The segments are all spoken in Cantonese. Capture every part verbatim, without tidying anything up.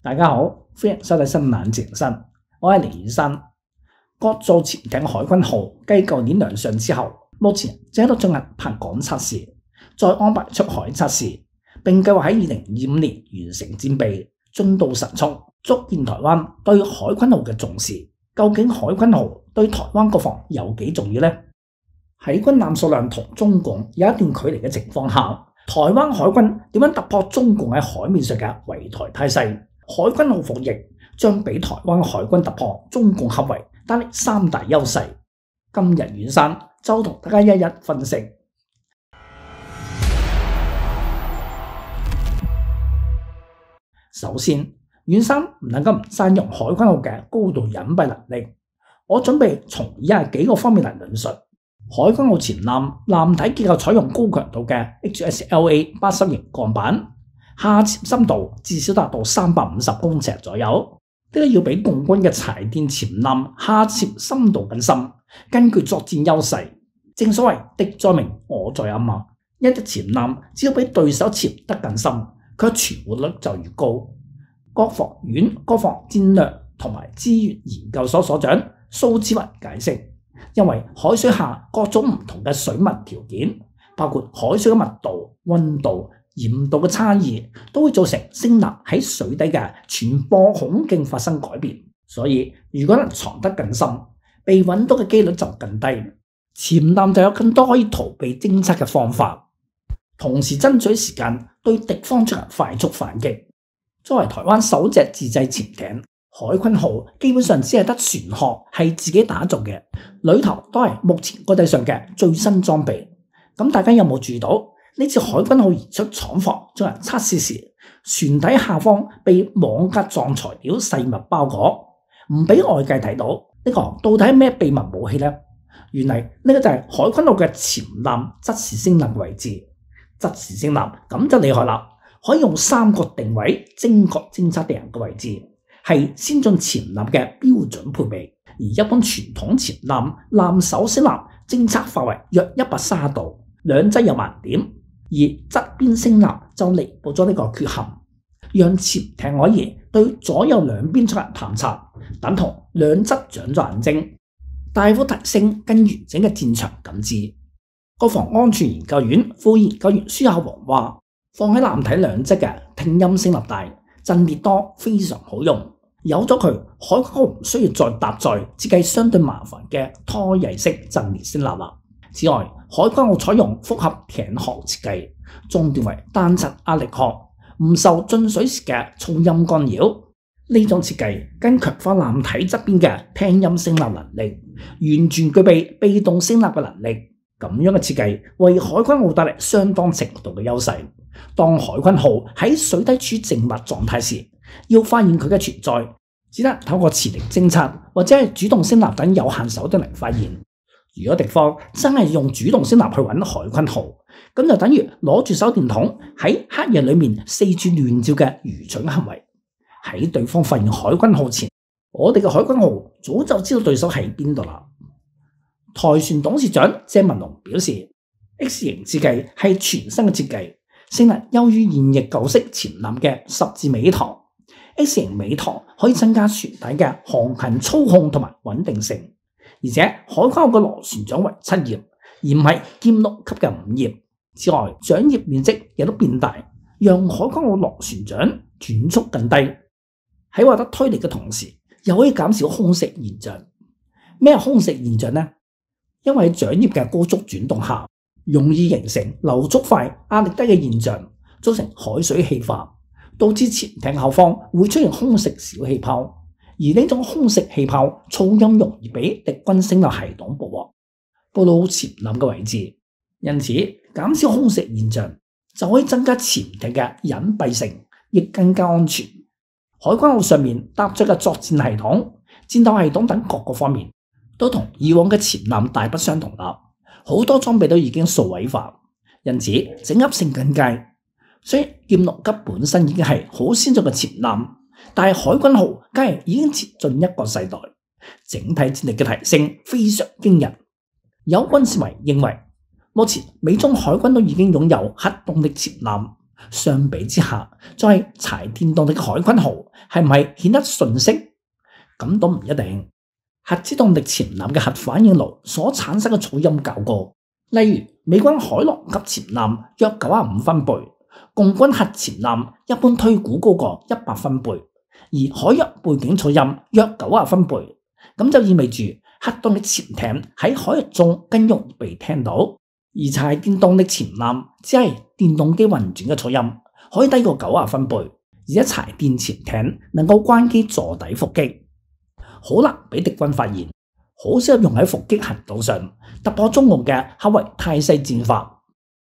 大家好，歡迎收睇新冷靜身，我係李宇生。國造潛艇海軍號繼舊年亮相之後，目前正喺度進行泊港測試，再安排出海測試，並計劃喺二零二五年完成戰備，進度神速，足見台灣對海軍號嘅重視。究竟海軍號對台灣國防有幾重要呢？喺軍艦數量同中共有一段距離嘅情況下，台灣海軍點樣突破中共喺海面上嘅圍台態勢？海軍號服役將俾台灣海軍突破中共合圍帶嚟三大優勢。今日遠山就同大家一一分析。首先，遠山唔能夠唔讚揚海軍號嘅高度隱蔽能力。我準備從以下幾個方面嚟論述。海軍號潛艦艦體結構採用高強度嘅 H S L A 八十型鋼板，下潛深度至少達到三百五十公尺左右，呢個要比共軍嘅柴電潛艦下潛深度更深。根據作戰優勢，正所謂敵在明，我在暗啊！一隻潛艦只要比對手潛得更深，佢存活率就越高。國防院國防戰略同埋資源研究所所長蘇之雲解釋，因為海水下各種唔同嘅水文條件，包括海水嘅密度、溫度、鹽度嘅差異，都會造成聲納喺水底嘅傳播孔徑發生改變。所以如果能藏得更深，被揾到嘅幾率就更低。潛艦就有更多可以逃避偵測嘅方法，同時爭取時間對敵方進行快速反擊。作為台灣首隻自製潛艇，海軍號基本上只係得船殼係自己打造嘅，裏頭都係目前國際上嘅最新裝備。咁大家有冇注意到呢次海軍號移出廠房進行測試時，船體下方被網格狀材料細密包裹，唔俾外界睇到呢個到底係咩秘密武器呢？原嚟呢個就係海軍號嘅潛艦側視聲納嘅位置。側視聲納咁就厲害啦，可以用三角定位精確偵測敵人嘅位置，係先進潛艦嘅標準配備。而一般傳統潛艦艦首聲納偵測範圍約一百三十度，兩側有盲點，而側邊聲納就彌補咗呢個缺陷，讓潛艇可以對左右兩邊進行探測，等同兩側長咗眼睛，大幅提升更完整嘅戰場感知。國防安全研究院副研究員舒亞煌話，放喺艦體兩側嘅聽音聲納帶陣列多，非常好用。有咗佢，海軍號唔需要再搭載設計相對麻煩嘅拖曳式陣列聲納啦。此外，海軍號採用複合艇殼設計，裝電為單層壓力殼，唔受進水時嘅噪音干擾。呢種設計更強化艦體側邊嘅聽音聲納能力，完全具備被動聲納嘅能力。咁樣嘅設計為海軍號帶嚟相當程度嘅優勢。當海軍號喺水底處靜默狀態時，要發現佢嘅存在，只能透過磁力偵測或者係主動聲納等有限手段嚟發現。如果敵方真係用主動聲納去揾海軍號，咁就等於攞住手電筒喺黑夜裏面四處亂照嘅愚蠢行為。喺對方發現海軍號前，我哋嘅海軍號早就知道對手喺邊度啦。台船董事長謝文龍表示 ，X 型設計係全新嘅設計，性能優於現役舊式潛艦嘅十字尾膛。X 型尾膛可以增加船體嘅航行操控同埋穩定性，而且海軍號嘅螺旋槳為七葉，而唔係劍六級嘅五葉。此外，槳葉面積亦都變大，讓海軍號螺旋槳轉速更低。喺獲得推力嘅同時，又可以減少空蝕現象。咩係空蝕現象呢？因為喺槳葉嘅高速轉動下，容易形成流速快、壓力低嘅現象，造成海水氣化，導致潛艇後方會出現空蝕小氣泡。而呢種空蝕氣泡噪音容易俾敵軍聲納系統捕獲，暴露潛艦嘅位置。因此，減少空蝕現象就可以增加潛艇嘅隱蔽性，亦更加安全。海軍號上面搭載嘅作戰系統、戰鬥系統等各個方面，都同以往嘅潛艦大不相同啦。好多裝備都已經數位化，因此整合性更佳。所以劍六級本身已經係好先進嘅潛艦，但係海軍號梗係已經前進一個世代，整體戰力嘅提升非常驚人。有軍事迷認為，目前美中海軍都已經擁有核動力潛艦， 相比之下，再係柴電動力嘅海軍號係唔係顯得遜色？咁都唔一定。核子動力潛艦嘅核反應爐所產生嘅噪音較高，例如美軍海狼級潛艦約九十五分貝，共軍核潛艦一般推估高過一百分貝，而海洋背景噪音約九十分貝，咁就意味住核動力潛艇喺海洋中更容易被聽到，而柴電動力潛艦只係電動機運轉嘅噪音可以低過九十分貝，而且柴電潛艇能夠關機座底伏擊，好難俾敵軍發現，好適合用喺伏擊行動上，突破中共嘅黑圍態勢戰法。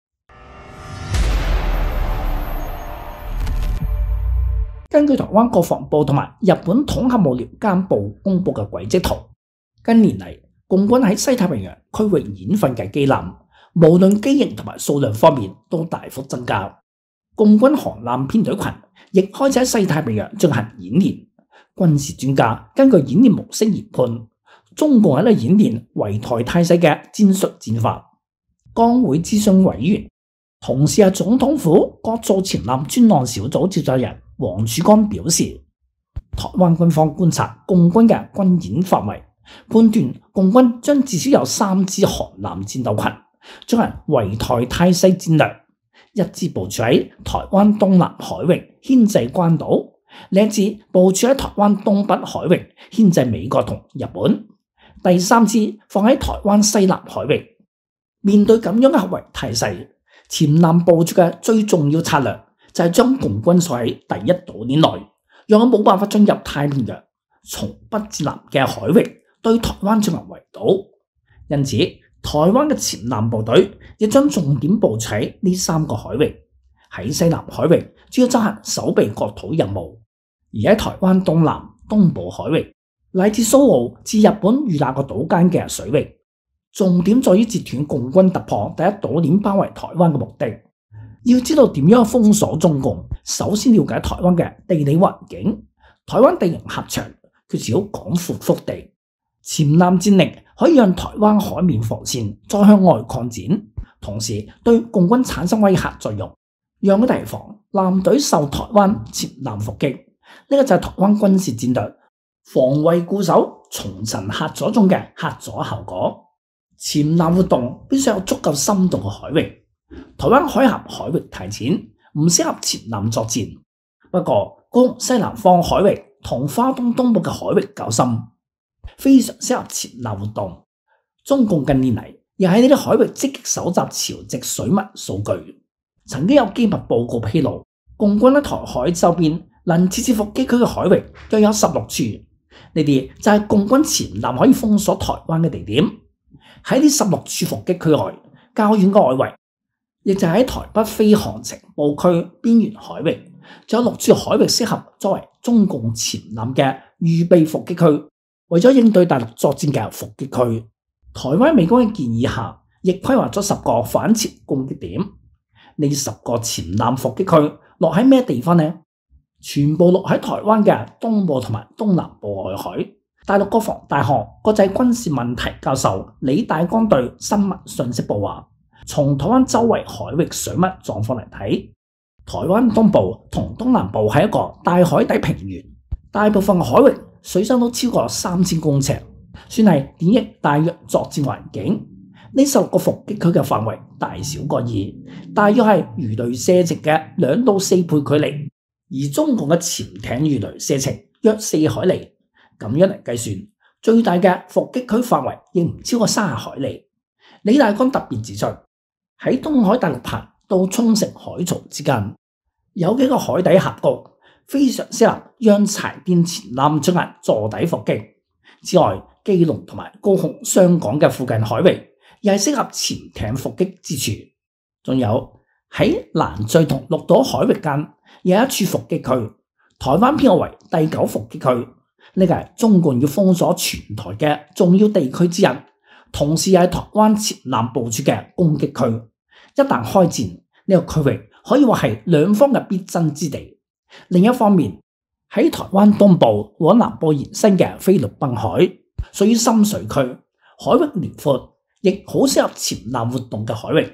根據台灣國防部同埋日本統合幕僚監部公布嘅軌跡圖，近年嚟共軍喺西太平洋區域演訓嘅機艦，無論機型同埋數量方面都大幅增加。共軍航艦編隊群亦開始喺西太平洋進行演練。軍事專家根據演練模式研判，中共喺度演練圍台態勢嘅戰術戰法。江會諮詢委員，同時係總統府各造潛艦專案小組召集人黃曙光表示，台灣軍方觀察共軍嘅軍演範圍，判斷共軍將至少有三支航艦戰鬥群進行圍台態勢戰略，一支部署喺台灣東南海域牽制關島，另一支部署喺台灣東北海域牽制美國同日本，第三支放喺台灣西南海域。面對咁樣嘅黑圍態勢，潛艦部署嘅最重要策略就係將共軍鎖喺第一島鏈內，讓佢冇辦法進入太平洋，從北至南嘅海域對台灣進行圍堵。因此，台灣嘅潛艦部隊亦將重點部署喺呢三個海域。喺西南海域主要執行守備國土任務，而喺台灣東南、東部海域，乃至蘇澳至日本與那個島間嘅水域，重點在於截斷共軍突破第一島鏈包圍台灣嘅目的。要知道點樣封鎖中共，首先了解台灣嘅地理環境。台灣地形狹長，缺少廣闊腹地，潛艦戰力可以讓台灣海面防線再向外擴展，同時對共軍產生威嚇作用，讓佢提防艦隊受台灣潛艦伏擊。呢、這個就係台灣軍事戰略防衛固守、重層嚇阻中嘅嚇阻效果。潛艦活動必須有足夠深度嘅海域。台灣海峽海域太淺，唔適合潛艦作戰。不過，高雄西南方海域同花東東部嘅海域較深，非常適合潛艦活動。中共近年嚟亦喺呢啲海域積極搜集潮汐水脈數據。曾經有機密報告披露，共軍喺台海周邊能設置伏擊區嘅海域約有十六處，呢啲就係共軍潛艦可以封鎖台灣嘅地點。喺呢十六處伏擊區外，較遠嘅外圍，亦就喺台北飛航情報區邊緣海域，仲有六處海域適合作為中共潛艦嘅預備伏擊區，為咗應對大陸作戰嘅伏擊區。台灣美軍嘅建議下，亦規劃咗十個反潛攻擊點。呢十個潛艦伏擊區落喺咩地方呢？全部落喺台灣嘅東部同埋東南部外海。大陸國防大學國際軍事問題教授李大光對新聞信息部話，從台灣周圍海域水脈狀況嚟睇，台灣東部同東南部係一個大海底平原，大部分海域水深都超過三千公尺，算係典型大約作戰環境。呢十六個伏擊區嘅範圍大小各異，大約係魚雷射程嘅兩到四倍距離，而中共嘅潛艇魚雷射程約四海里。咁樣嚟計算，最大嘅伏擊區範圍亦唔超過三十海里。李大光特別指出，喺東海大陸棚到沖繩海槽之間，有幾個海底峽谷，非常適合讓柴電潛艦進行座底伏擊。此外，基隆同埋高雄、雙港嘅附近海域，亦係適合潛艇伏擊之處。仲有喺蘭嶼同綠島海域間，有一處伏擊區，台灣編號為第九伏擊區。呢個係中共要封鎖全台嘅重要地區之一，同時係台灣潛艦部署嘅攻擊區。一旦開戰，呢、這個區域可以話係兩方嘅必爭之地。另一方面，喺台灣東部往南部延伸嘅菲律賓海，屬於深水區，海域遼闊，亦好適合潛艦活動嘅海域。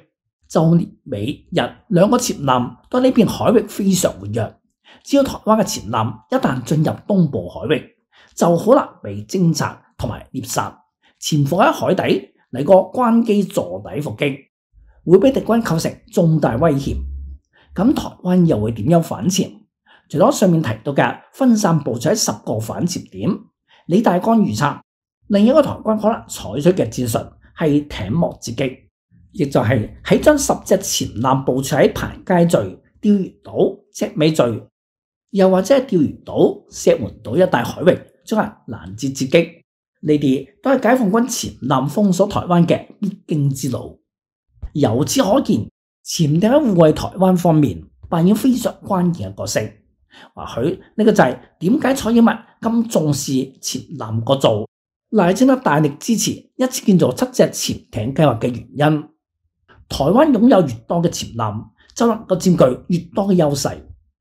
就連美日兩個潛艦對呢片海域非常活躍，只要台灣嘅潛艦一旦進入東部海域，就好難被偵察同埋獵殺。潛伏喺海底嚟個關機坐底伏擊，會俾敵軍構成重大威脅。咁台灣又會點樣反潛？除咗上面提到嘅分散部署喺十個反潛點，李大江預測另一個台灣可能採取嘅戰術係艇幕截擊，亦就係喺將十隻潛艦部署喺排街嶼、釣魚島、赤尾嶼，又或者係釣魚島、石門島一帶海域進行攔截截擊。呢啲都係解放軍潛艦封鎖台灣嘅必經之路。由此可見，潛艇喺護衛台灣方面扮演非常關鍵嘅角色。或許呢個就係點解蔡英文咁重視潛艦構造，賴清德大力支持一次建造七隻潛艇計劃嘅原因。台灣擁有越多嘅潛艦，就能夠佔據越多嘅優勢。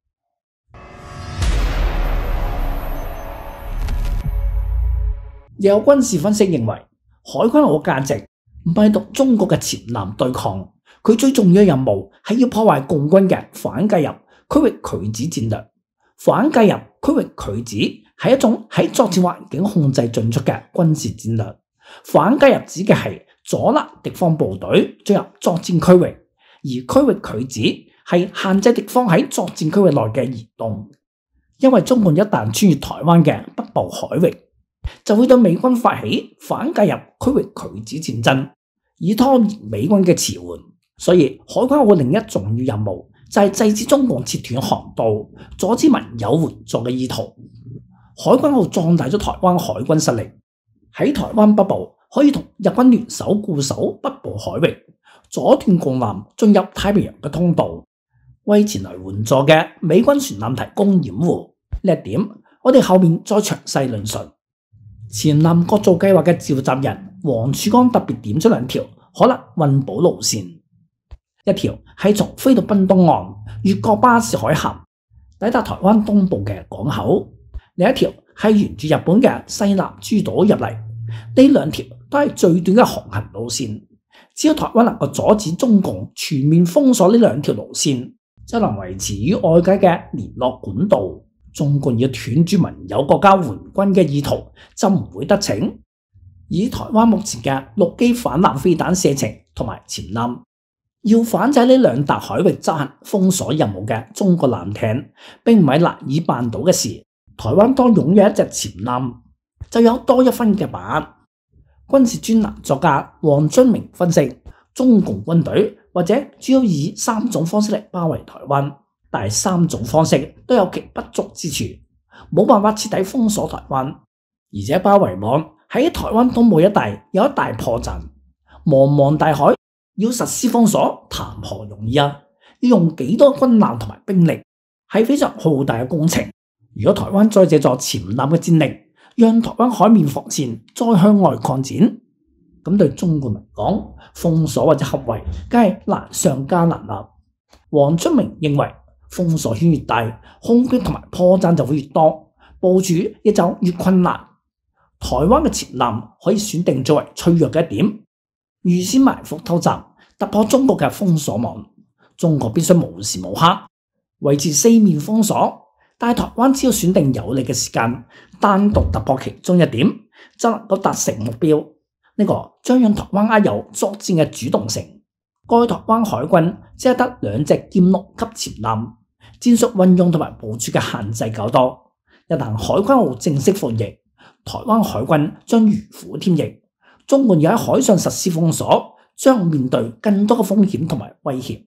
有軍事分析認為，海軍號嘅價值唔係同中國嘅潛艦對抗，佢最重要嘅任務係要破壞共軍嘅反介入區域拒止戰略。反介入區域拒止係一種喺作戰環境控制進出嘅軍事戰略。反介入指嘅係阻攔敵方部隊進入作戰區域，而區域拒止係限制敵方喺作戰區域內嘅移動。因為中共一旦穿越台灣嘅北部海域，就會對美軍發起反介入區域拒止戰爭，以拖延美軍嘅遲緩。所以海軍號另一重要任務就係制止中共切斷航道，阻止盟友援助嘅意圖。海軍號壯大咗台灣海軍實力，喺台灣北部可以同日軍聯手固守北部海域，阻斷共艦進入太平洋嘅通道，為前來援助嘅美軍船艦提供掩護。呢一點我哋後面再詳細論述。潛艦構造計劃嘅召集人黃曙光特別點出兩條可能運補路線。一條係從菲律賓東岸越過巴士海峽抵達台灣東部嘅港口，另一條係沿住日本嘅西南諸島入嚟。呢兩條都係最短嘅航行路線。只要台灣能夠阻止中共全面封鎖呢兩條路線，就能維持與外界嘅聯絡管道。中共要斷絕盟友國家援軍嘅意圖就唔會得逞。以台灣目前嘅陸基反艦飛彈射程同埋潛艦，要反制呢兩笪海域執行封鎖任務嘅中國艦艇，並唔係難以辦到嘅事。台灣當擁有一隻潛艦，就有多一分嘅把握。軍事專欄作家黃津明分析，中共軍隊或者主要以三種方式嚟包圍台灣，但係三種方式都有其不足之處，冇辦法徹底封鎖台灣，而且包圍網喺台灣東部一帶有一大破綻。茫茫大海要實施封鎖，談何容易啊！要用幾多軍艦同埋兵力，係非常浩大嘅工程。如果台灣再借助潛艦嘅戰力，讓台灣海面防線再向外擴展，咁對中共嚟講，封鎖或者合圍，梗係難上加難啦。黃春明認為，封鎖圈越大，空隙同埋破綻就會越多，部署亦就越困難。台灣嘅潛艦可以選定作為脆弱嘅一點，預先埋伏偷襲，突破中國嘅封鎖網。中國必須無時無刻維持四面封鎖，但係台灣只要選定有利嘅時間，單獨突破其中一點，就能夠達成目標。呢、這個將讓台灣握有作戰嘅主動性。該台灣海軍只係得兩隻劍六級潛艦，戰術運用同埋部署嘅限制較多。一旦海軍號正式服役，台灣海軍將如虎添翼。中共要喺海上實施封鎖，將面對更多嘅風險同埋威脅。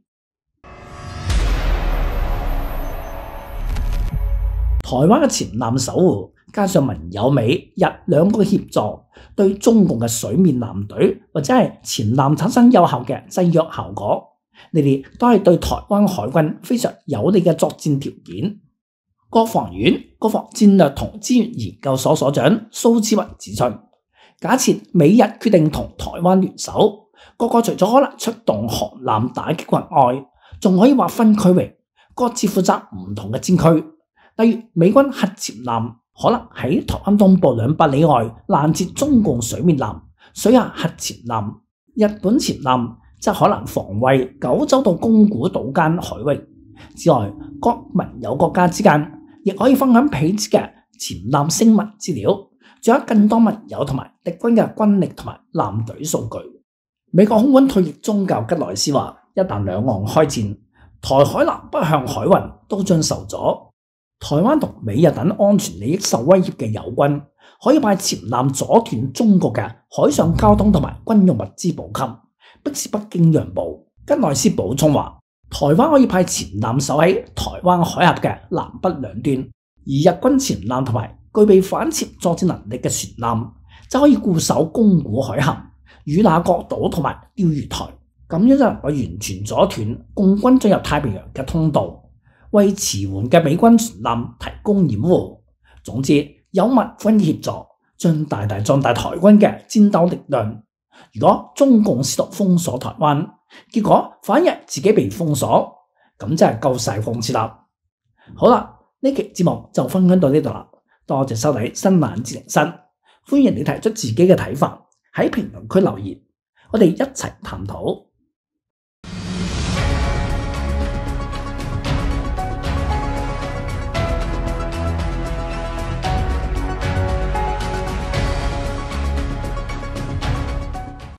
台灣嘅潛艦守護，加上盟友美日兩個嘅協助，對中共嘅水面艦隊或者係潛艦產生有效嘅制約效果。呢啲都係對台灣海軍非常有利嘅作戰條件。國防院國防戰略同資源研究所所長蘇志雲指出，假設美日決定同台灣聯手，各國除咗可能出動航艦打擊群外，仲可以劃分區域，各自負責唔同嘅戰區。例如美軍核潛艦可能喺台灣東部兩百里外攔截中共水面艦、水下核潛艦；日本潛艦則可能防衛九州到宮古島間海域。之外，各盟友國家之間亦可以分享彼此嘅潛艦聲紋資料，掌握更多盟友同埋敵軍嘅軍力同埋艦隊數據。美國空軍退役中校吉萊斯話，一旦兩岸開戰，台海南北向海運都將受阻。台灣同美日等安全利益受威脅嘅友軍，可以派潛艦阻斷中國嘅海上交通同埋軍用物資補給，迫使北京讓步。吉萊斯補充話，台灣可以派潛艦守喺台灣海峽嘅南北兩端，而日軍潛艦同埋具備反潛作戰能力嘅船艦，就可以固守宮古海峽、與那國島同埋釣魚台，咁樣就能夠完全阻斷共軍進入太平洋嘅通道，為遲緩嘅美軍船艦提供掩護。總之，有盟軍協助，將大大壯大台軍嘅戰鬥力量。如果中共試圖封鎖台灣，結果反而自己被封鎖，咁真係夠晒諷刺啦。好啦，呢期節目就分享到呢度啦，多謝收睇新冷知靈室，歡迎你提出自己嘅睇法喺評論區留言，我哋一齊探討。